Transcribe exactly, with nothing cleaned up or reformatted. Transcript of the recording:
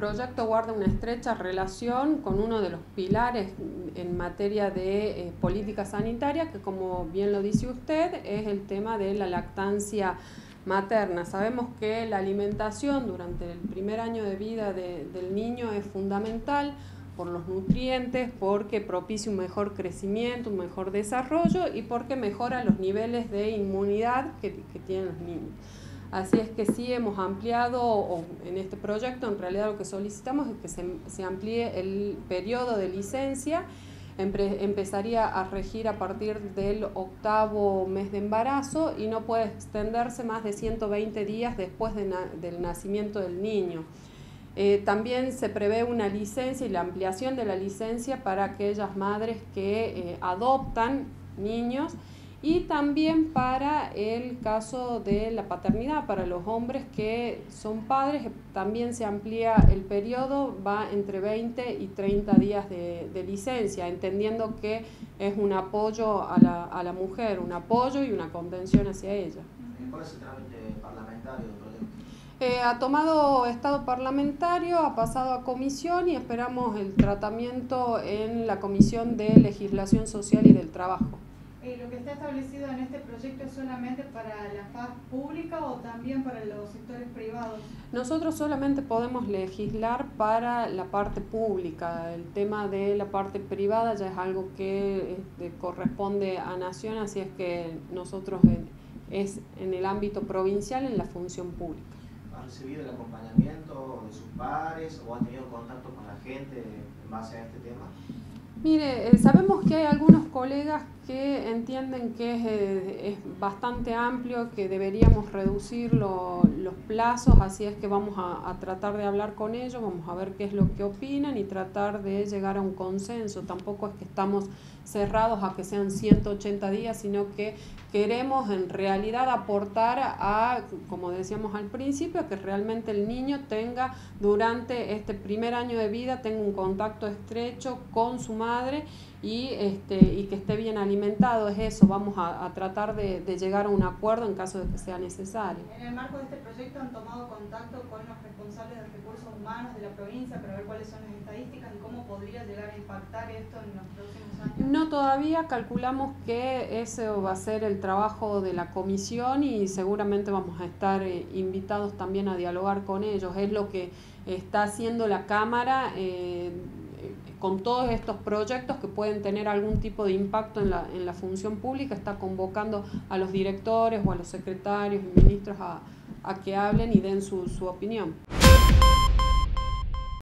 proyecto guarda una estrecha relación con uno de los pilares en materia de eh, política sanitaria, que como bien lo dice usted, es el tema de la lactancia materna. Sabemos que la alimentación durante el primer año de vida de, del niño es fundamental por los nutrientes, porque propicia un mejor crecimiento, un mejor desarrollo y porque mejora los niveles de inmunidad que, que tienen los niños. Así es que sí hemos ampliado, o en este proyecto en realidad lo que solicitamos es que se, se amplíe el periodo de licencia. Empe, empezaría a regir a partir del octavo mes de embarazo y no puede extenderse más de ciento veinte días después de na, del nacimiento del niño. Eh, también se prevé una licencia y la ampliación de la licencia para aquellas madres que eh, adoptan niños, y también para el caso de la paternidad, para los hombres que son padres, también se amplía el periodo, va entre veinte y treinta días de, de licencia, entendiendo que es un apoyo a la, a la mujer, un apoyo y una contención hacia ella. ¿Cuál es el trámite parlamentario del proyecto? Eh, ha tomado estado parlamentario, ha pasado a comisión y esperamos el tratamiento en la Comisión de Legislación Social y del Trabajo. Eh, ¿Lo que está establecido en este proyecto es solamente para la faz pública o también para los sectores privados? Nosotros solamente podemos legislar para la parte pública. El tema de la parte privada ya es algo que este, corresponde a Nación, así es que nosotros en, es en el ámbito provincial, en la función pública. ¿Ha recibido el acompañamiento de sus pares o ha tenido contacto con la gente en base a este tema? Mire, eh, sabemos que hay algunos colegas que entienden que es, eh, es bastante amplio, que deberíamos reducir lo, los plazos, así es que vamos a, a tratar de hablar con ellos, vamos a ver qué es lo que opinan y tratar de llegar a un consenso. Tampoco es que estamos cerrados a que sean ciento ochenta días, sino que queremos en realidad aportar a, como decíamos al principio, a que realmente el niño tenga durante este primer año de vida, tenga un contacto estrecho con su madre y, este, y que esté bien alimentado. Es eso, vamos a, a tratar de, de llegar a un acuerdo en caso de que sea necesario. En el marco de este proyecto han tomado contacto con los responsables de recursos humanos de la provincia para ver cuáles son las estadísticas y cómo podría llegar a impactar esto en los próximos años. No, todavía calculamos que ese va a ser el trabajo de la comisión y seguramente vamos a estar eh, invitados también a dialogar con ellos. Es lo que está haciendo la Cámara eh, con todos estos proyectos que pueden tener algún tipo de impacto en la, en la función pública. Está convocando a los directores o a los secretarios y ministros a, a que hablen y den su, su opinión.